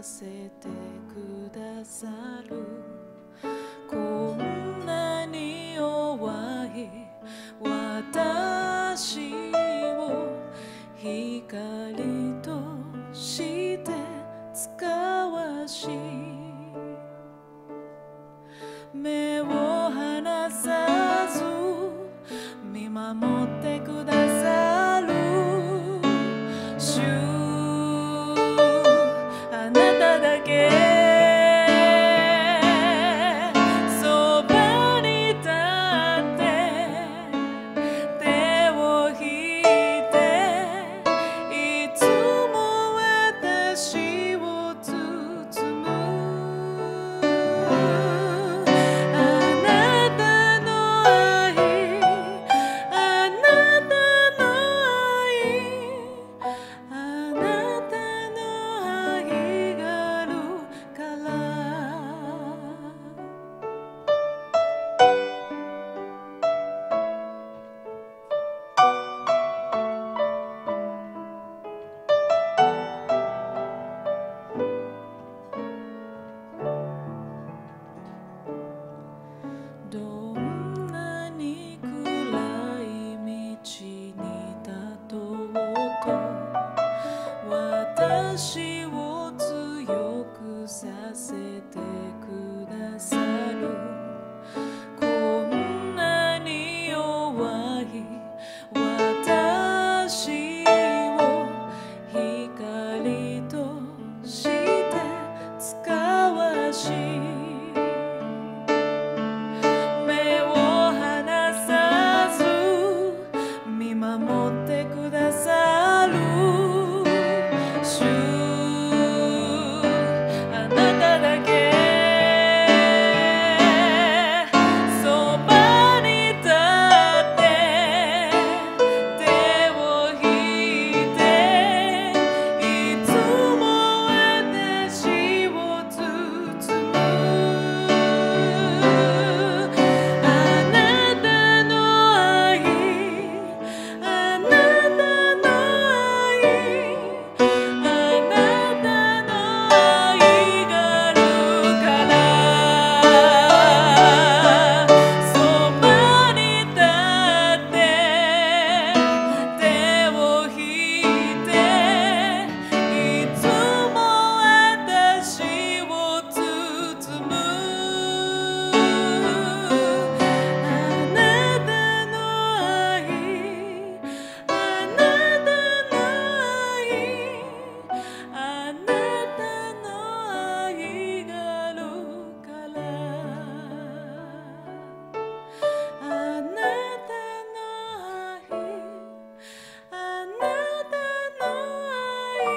せてくださる。こんなに弱い私を光として使わし、目を離さず見守ってくださる主、あなただけそばに立って手を引いて、いつも私を包む。あなたの愛、あなたの愛、あなたの愛があるから。どんなに暗い道に立とうと、私を強くさせてくださる。こんなに弱い私を光として使わし、目を離さず見守ってくださる主、あなただけそばに立って手を引いて、いつも私を包む。あなたの愛、あなたの愛、あなたの愛があるから、そばに立って手を引いて、いつも私を包む。あなたの愛、あなたの愛、あなたの愛があるから。あなたの愛、あなたの愛、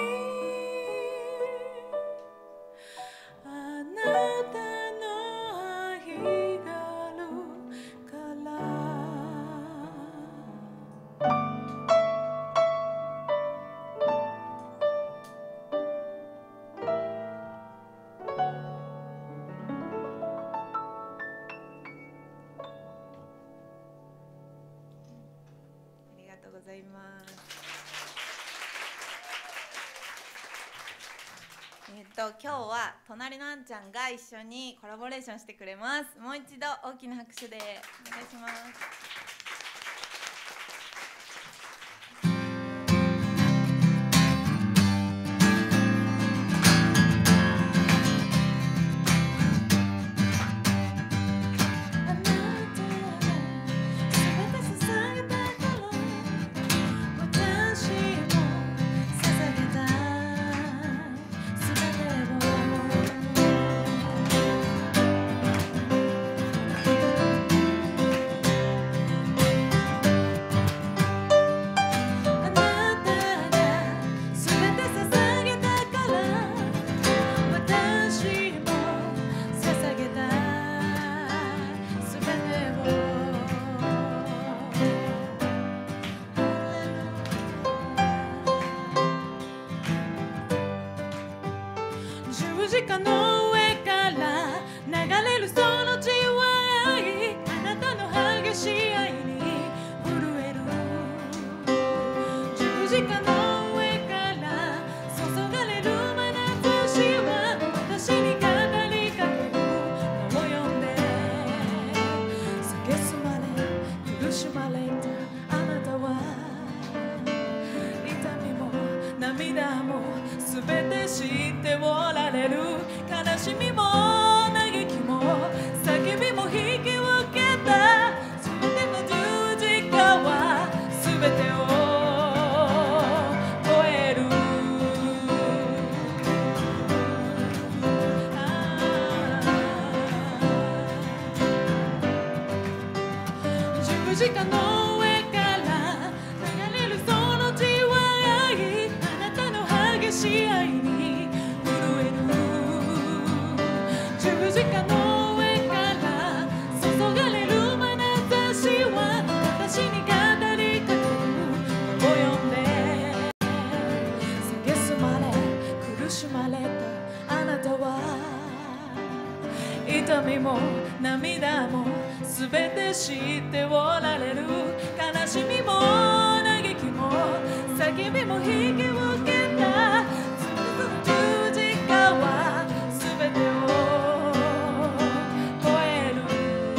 あなたの愛があるから。ありがとうございます。今日は隣のあんちゃんが一緒にコラボレーションしてくれます。もう一度大きな拍手でお願いします。十字架の上から流れるその血は愛、あなたの激しい愛に震える。十字架の上から注がれる眼差しはれる悲しみも嘆きも叫びも引き受けた全ての十字架は全てを超える十字架の上から流れるその血は愛あなたの激しい愛に震える十字架の上から注がれる眼差しは私に語りかける名を呼んで蔑まれ苦しまれたあなたは痛みも涙もすべて知っておられる悲しみも嘆きも叫びも引き受けた十字架はすべてを超える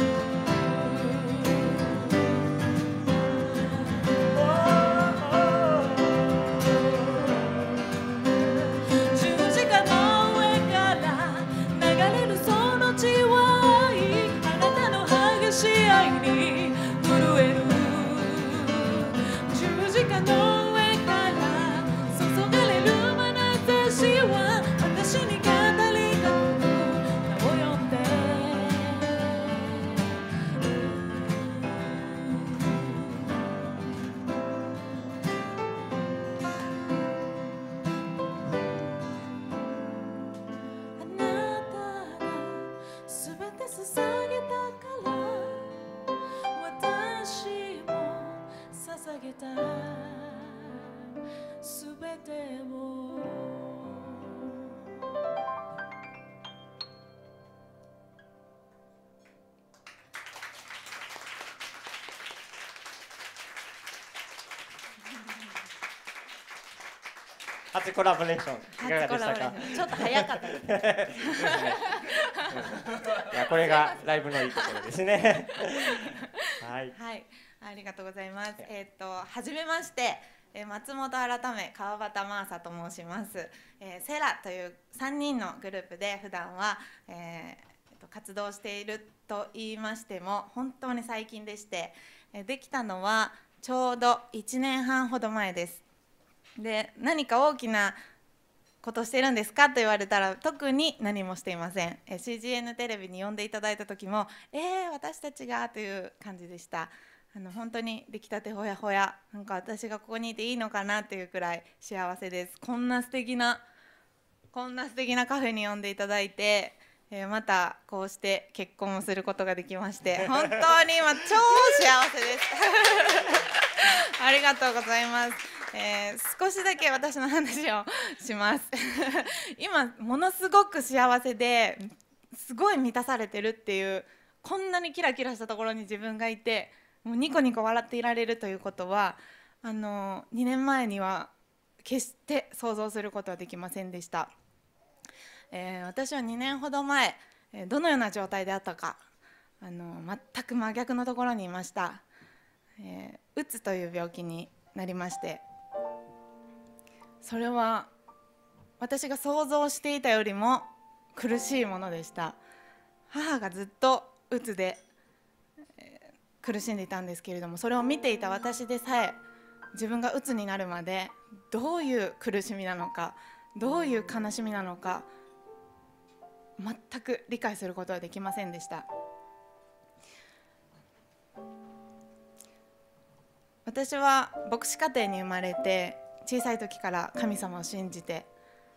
十字架の上から流れるその血は愛あなたの激しい愛に震える十字架の上から注がれる眼差しは私に語りかける名を呼んであなたが全て捧げたから私も捧げた全てを初コラボレーションいかがでしたか。 ちょっと早かったですいやこれがライブのいいところですね。はい。 はい、ありがとうございます。はじめまして、松本改め川端真麻と申します。セラという3人のグループで普段は、活動していると言いましても本当に最近でして、できたのはちょうど1年半ほど前です。で、何か大きなことしてるんですかと言われたら特に何もしていません。CGN テレビに呼んでいただいた時も私たちがという感じでした。本当に出来たてほやほや、なんか私がここにいていいのかなというくらい幸せです。こんな素敵なカフェに呼んでいただいて、またこうして結婚をすることができまして本当に今超幸せですありがとうございます。少しだけ私の話をします今ものすごく幸せですごい満たされてるっていう、こんなにキラキラしたところに自分がいてもうニコニコ笑っていられるということは2年前には決して想像することはできませんでした。私は2年ほど前どのような状態であったか全く真逆のところにいました。うつという病気になりまして、それは私が想像していたよりも苦しいものでした。母がずっとうつで、苦しんでいたんですけれども、それを見ていた私でさえ自分がうつになるまでどういう苦しみなのか、どういう悲しみなのか全く理解することはできませんでした。私は牧師家庭に生まれて小さい時から神様を信じて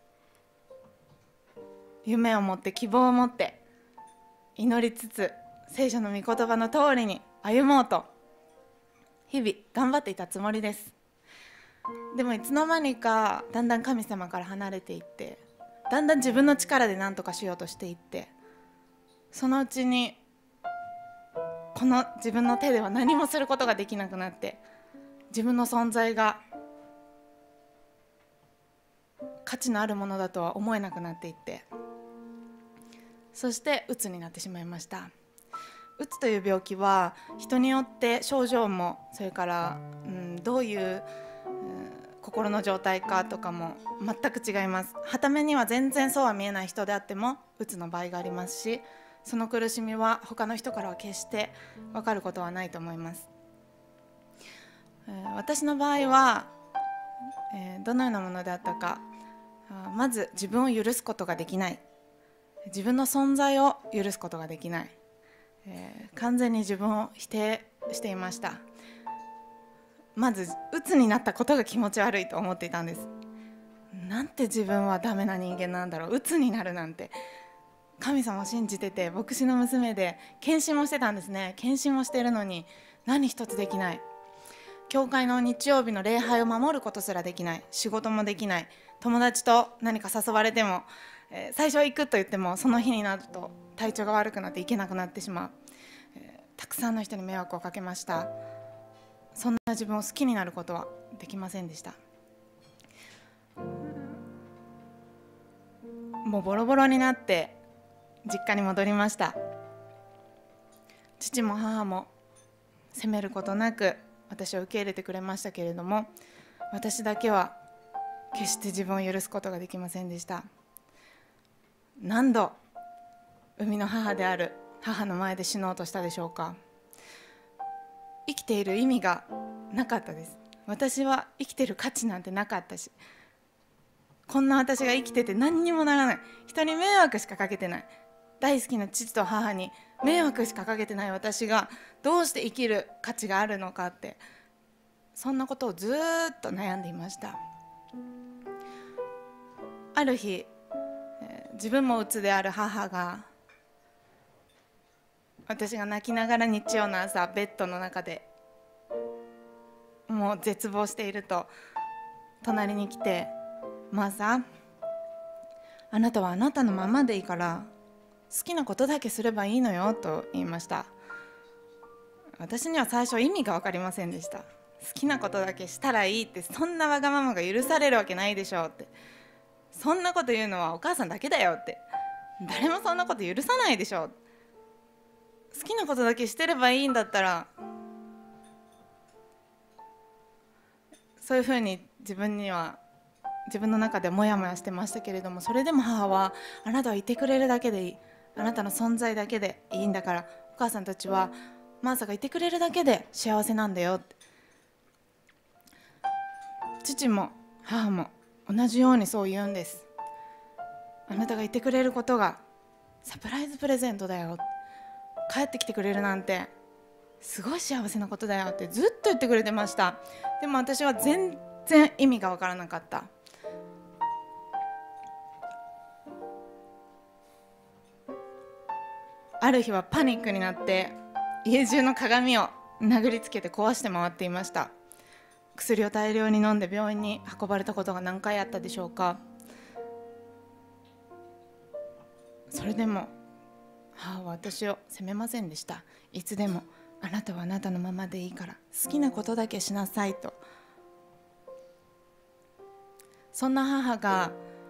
夢を持って希望を持って祈りつつ聖書の御言葉の通りに歩もうと日々頑張っていたつもりです。でもいつの間にかだんだん神様から離れていって、だんだん自分の力で何とかしようとしていって、そのうちにこの自分の手では何もすることができなくなって、自分の存在が価値のあるものだとは思えなくなっていって、そしてうつになってしまいました。うつという病気は人によって症状もそれから、どういう、 心の状態かとかも全く違います。傍目には全然そうは見えない人であってもうつの場合がありますし、その苦しみは他の人からは決して分かることはないと思います。私の場合は、どのようなものであったか、まず自分を許すことができない、自分の存在を許すことができない、完全に自分を否定していました。まず鬱になったことが気持ち悪いと思っていたんです。なんて自分はダメな人間なんだろう、鬱になるなんて。神様を信じてて牧師の娘で献身もしてたんですね。献身もしているのに何一つできない。教会の日曜日の礼拝を守ることすらできない。仕事もできない。友達と何か誘われても、最初は行くと言ってもその日になると体調が悪くなって行けなくなってしまう。たくさんの人に迷惑をかけました。そんな自分を好きになることはできませんでした。もうボロボロになって実家に戻りました。父も母も責めることなく私を受け入れてくれましたけれども、私だけは決して自分を許すことができませんでした。何度生みの母である母の前で死のうとしたでしょうか。生きている意味がなかったです。私は生きている価値なんてなかったし、こんな私が生きてて何にもならない、人に迷惑しかかけてない、大好きな父と母に迷惑しかかけてない私がどうして生きる価値があるのかって、そんなことをずっと悩んでいました。ある日、自分も鬱である母が、私が泣きながら日曜の朝ベッドの中でもう絶望していると隣に来て、マーサ、あなたはあなたのままでいいから好きなことだけすればいいのよと言いました。私には最初意味が分かりませんでした。好きなことだけしたらいいって、そんなわがままが許されるわけないでしょうって、そんなこと言うのはお母さんだけだよって、誰もそんなこと許さないでしょう、好きなことだけしてればいいんだったら、そういうふうに自分の中でモヤモヤしてましたけれども、それでも母は、あなたはいてくれるだけでいい、あなたの存在だけでいいんだから、お母さんたちはマーサがいてくれるだけで幸せなんだよって。父も母も同じようにそう言うんです。あなたがいてくれることがサプライズプレゼントだよ、帰ってきてくれるなんてすごい幸せなことだよってずっと言ってくれてました。でも私は全然意味が分からなかった。ある日はパニックになって家中の鏡を殴りつけて壊して回っていました。薬を大量に飲んで病院に運ばれたことが何回あったでしょうか。それでも母は私を責めませんでした。いつでもあなたはあなたのままでいいから好きなことだけしなさいと。そんな母が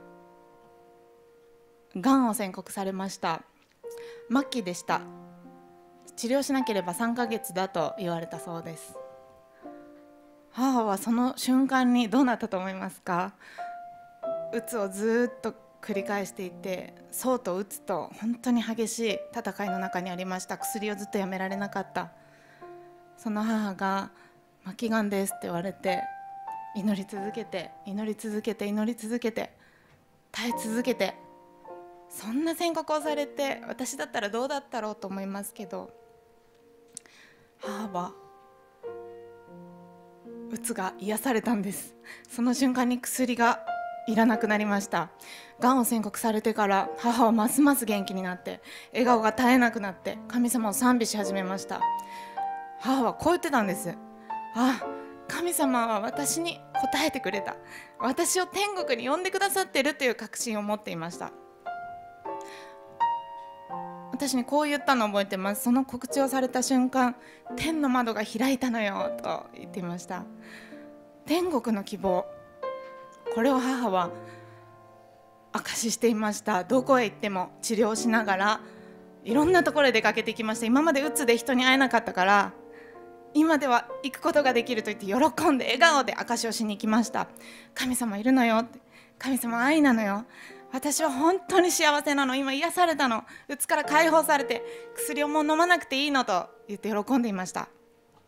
がんを宣告されました。末期でした。治療しなければ3ヶ月だと言われたそうです。母はその瞬間にどうなったと思いますか。うつをずっと繰り返していて、そうとうつと本当に激しい戦いの中にありました。薬をずっとやめられなかった。その母が末期がんですって言われて、祈り続けて祈り続けて祈り続けて耐え続けて、そんな宣告をされて私だったらどうだったろうと思いますけど、母はうつが癒されたんです。その瞬間に薬がいらなくなりました。がんを宣告されてから母はますます元気になって笑顔が絶えなくなって神様を賛美し始めました。母はこう言ってたんです。あ、神様は私に答えてくれた、私を天国に呼んでくださっているという確信を持っていました。私にこう言ったのを覚えてます。その告知をされた瞬間、天の窓が開いたのよと言っていました。天国の希望、これを母は証ししていました。どこへ行っても治療しながらいろんなところへ出かけていきました。今までうつで人に会えなかったから今では行くことができると言って喜んで笑顔で証しをしに行きました。神様いるのよって、神様愛なのよ、私は本当に幸せなの、今癒されたの、うつから解放されて薬をもう飲まなくていいのと言って喜んでいました。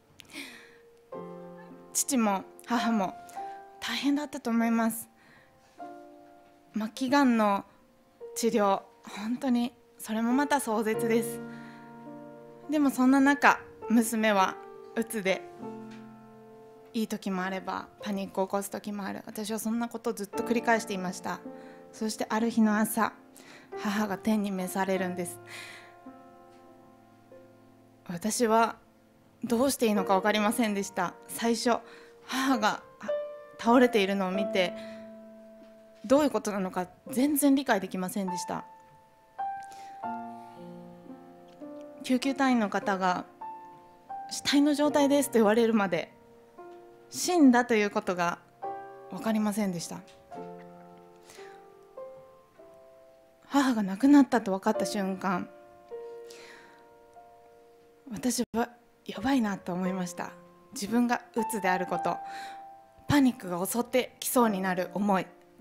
父も母も大変だったと思います。末期がんの治療、本当にそれもまた壮絶です。でもそんな中、娘はうつでいい時もあればパニックを起こす時もある。私はそんなことをずっと繰り返していました。そしてある日の朝、母が天に召されるんです。私はどうしていいのか分かりませんでした。最初母が倒れているのを見て、どういうことなのか全然理解できませんでした。救急隊員の方が死体の状態ですと言われるまで、死んだということが分かりませんでした。母が亡くなったと分かった瞬間、私はやばいなと思いました。自分がうつであること、パニックが襲ってきそうになる思い、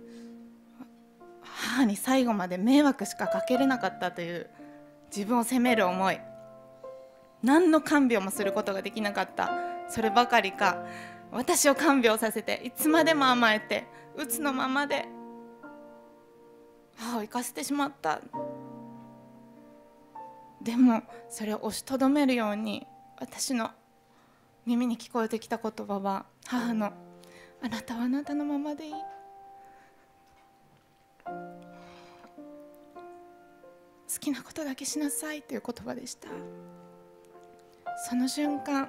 母に最後まで迷惑しかかけれなかったという自分を責める思い、何の看病もすることができなかった、そればかりか私を看病させて、いつまでも甘えて、うつのままで母を生かしてしまった。でもそれを押しとどめるように、私の耳に聞こえてきた言葉は母の「あなたはあなたのままでいい」、好きなことだけしなさいという言葉でした。その瞬間、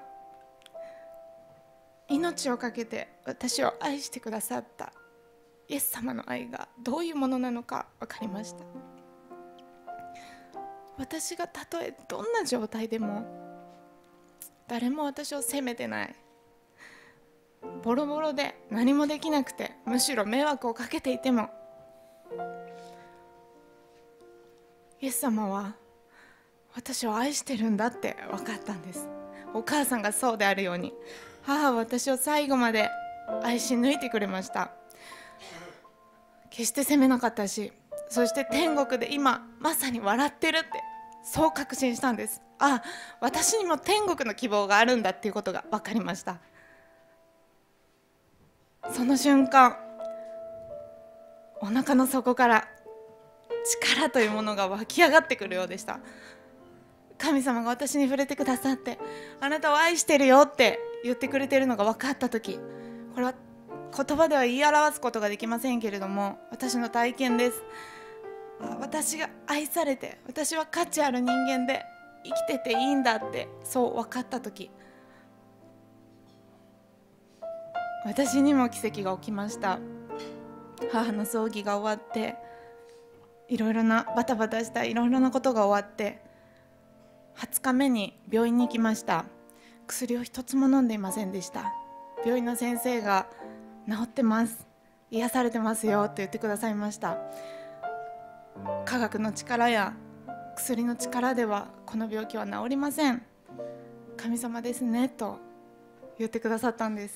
命をかけて私を愛してくださったイエス様の愛がどういうものなのか分かりました。私がたとえどんな状態でも、誰も私を責めてない、ボロボロで何もできなくて、むしろ迷惑をかけていても、イエス様は私を愛してるんだって分かったんです。お母さんがそうであるように、母は私を最後まで愛し抜いてくれました。決して責めなかったし、そして天国で今まさに笑ってるって、そう確信したんです。あ、私にも天国の希望があるんだっていうことが分かりました。その瞬間、お腹の底から力というものが湧き上がってくるようでした。神様が私に触れてくださって、あなたを愛してるよって言ってくれてるのが分かったとき、これは言葉では言い表すことができませんけれども、私の体験です。私が愛されて、私は価値ある人間で生きてていいんだって、そう分かったとき、私にも奇跡が起きました。母の葬儀が終わって、いろいろなバタバタしたいろいろなことが終わって、20日目に病院に行きました。薬を一つも飲んでいませんでした。病院の先生が治ってます、癒されてますよと言ってくださいました。科学の力や薬の力ではこの病気は治りません、神様ですねと言ってくださったんです。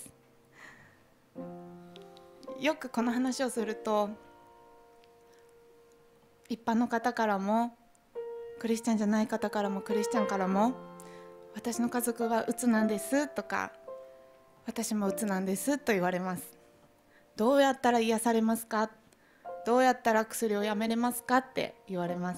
よくこの話をすると、一般の方からもクリスチャンじゃない方からもクリスチャンからも、私の家族はうつなんですとか、私もうつなんですと言われます。どうやったら癒されますか、どうやったら薬をやめれますかって言われます。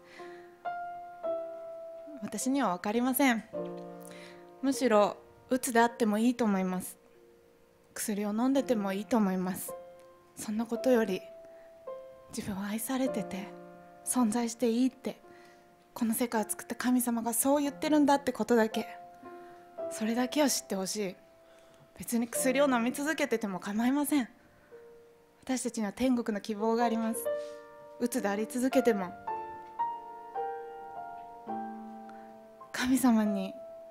私には分かりません。むしろうつであってもいいと思います。薬を飲んでてもいいと思います。そんなことより、自分は愛されてて存在していいって、この世界を作った神様がそう言ってるんだってことだけ、それだけを知ってほしい。別に薬を飲み続けてても構いません。私たちには天国の希望があります。うつであり続けても神様に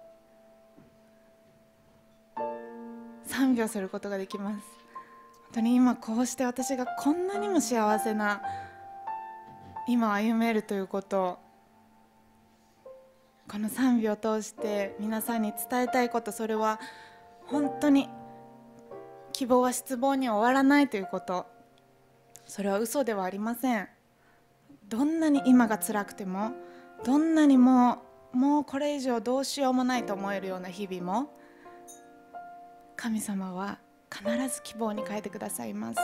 賛美をすることができます。本当に今こうして私がこんなにも幸せな今を歩めるということを、ここの賛美を通して皆さんに伝えたいこと、それは本当に希望は失望には終わらないということ、それは嘘ではありません。どんなに今が辛くても、どんなにもうこれ以上どうしようもないと思えるような日々も、神様は必ず希望に変えてくださいます。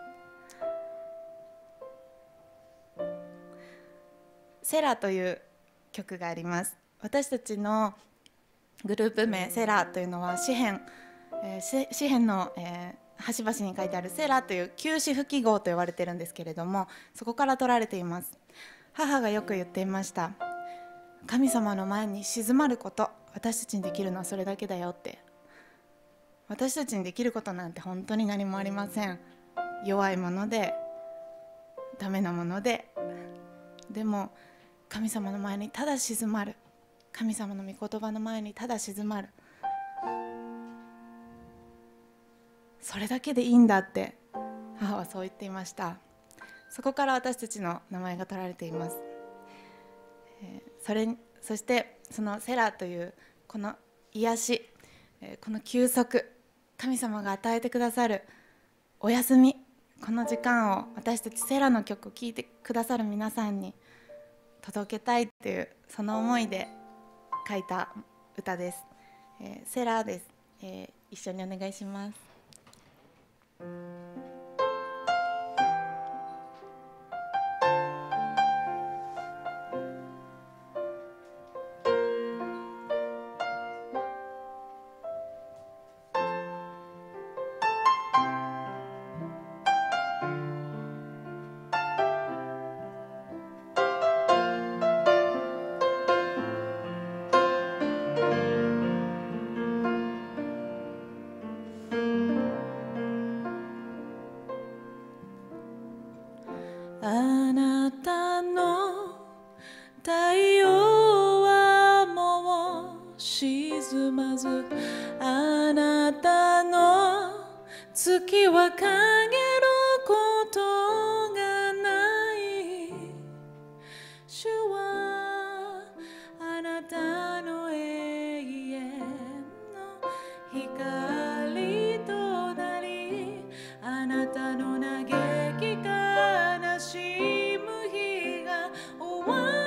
セラという曲があります。私たちのグループ名セラというのは詩篇の、端々に書いてあるセラという休止符記号と言われているんですけれども、そこから取られています。母がよく言っていました。神様の前に静まること、私たちにできるのはそれだけだよって。私たちにできることなんて本当に何もありません。弱いもので、ダメなもので、でも神様の前にただ静まる、神様の御言葉の前にただ静まる、それだけでいいんだって母はそう言っていました。そこから私たちの名前が取られています。そしてそのセラというこの癒し、この休息、神様が与えてくださるお休み、この時間を私たちセラの曲を聴いてくださる皆さんに届けたいという、その思いで書いた歌です。セラです。一緒にお願いします。あなたの太陽はもう沈まず、あなたの月は陰ることがない。主はあなたの永遠の光となり、あなたの嘆き悲しむ日が終わ